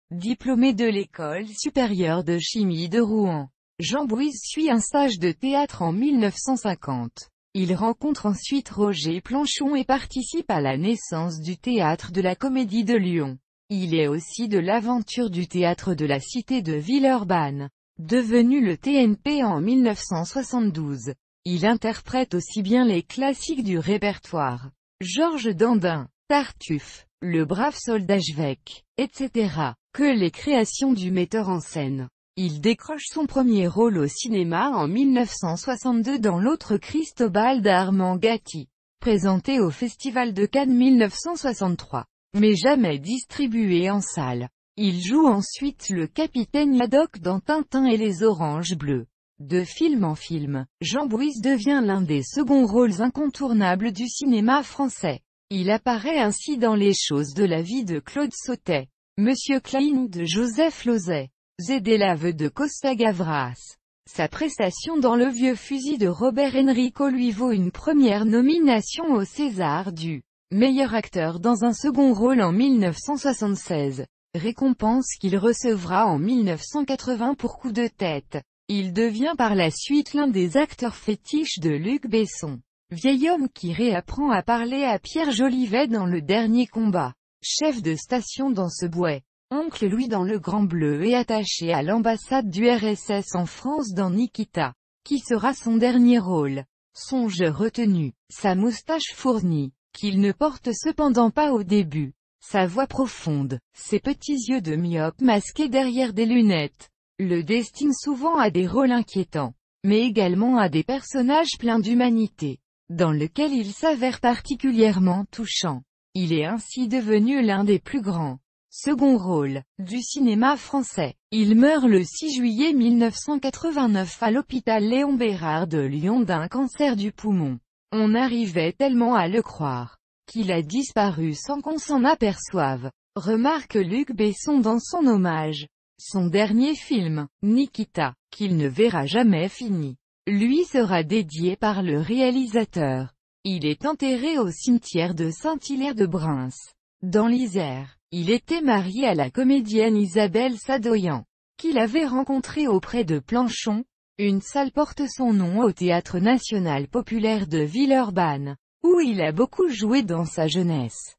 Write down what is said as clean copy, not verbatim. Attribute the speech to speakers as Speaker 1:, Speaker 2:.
Speaker 1: Diplômé de l'École supérieure de chimie de Rouen, Jean Bouise suit un stage de théâtre en 1950. Il rencontre ensuite Roger Planchon et participe à la naissance du Théâtre de la Comédie de Lyon. Il est aussi de l'aventure du Théâtre de la Cité de Villeurbanne, devenu le TNP en 1972. Il interprète aussi bien les classiques du répertoire, Georges Dandin, Tartuffe, Le brave soldat Schweik, etc., que les créations du metteur en scène. Il décroche son premier rôle au cinéma en 1962 dans L'autre Cristobal d'Armand Gatti, présenté au Festival de Cannes 1963, mais jamais distribué en salle. Il joue ensuite le capitaine Haddock dans Tintin et les Oranges Bleues. De film en film, Jean Bouise devient l'un des seconds rôles incontournables du cinéma français. Il apparaît ainsi dans Les choses de la vie de Claude Sautet, Monsieur Klein de Joseph Losey, et l'aveu de Costa Gavras. Sa prestation dans Le vieux fusil de Robert Enrico lui vaut une première nomination au César du meilleur acteur dans un second rôle en 1976, récompense qu'il recevra en 1980 pour Coup de tête. Il devient par la suite l'un des acteurs fétiches de Luc Besson, vieil homme qui réapprend à parler à Pierre Jolivet dans Le dernier combat, chef de station dans Ce bouet, oncle Louis dans Le Grand Bleu et attaché à l'ambassade du RSS en France dans Nikita, qui sera son dernier rôle. Son jeu retenu, sa moustache fournie, qu'il ne porte cependant pas au début, sa voix profonde, ses petits yeux de myope masqués derrière des lunettes, le destine souvent à des rôles inquiétants, mais également à des personnages pleins d'humanité, dans lesquels il s'avère particulièrement touchant. Il est ainsi devenu l'un des plus grands second rôles du cinéma français. Il meurt le 6 juillet 1989 à l'hôpital Léon Bérard de Lyon d'un cancer du poumon. On arrivait tellement à le croire qu'il a disparu sans qu'on s'en aperçoive, remarque Luc Besson dans son hommage. Son dernier film, Nikita, qu'il ne verra jamais fini, lui sera dédié par le réalisateur. Il est enterré au cimetière de Saint-Hilaire-de-Bruns, dans l'Isère. Il était marié à la comédienne Isabelle Sadoyan, qu'il avait rencontrée auprès de Planchon. Une salle porte son nom au Théâtre National Populaire de Villeurbanne, où il a beaucoup joué dans sa jeunesse.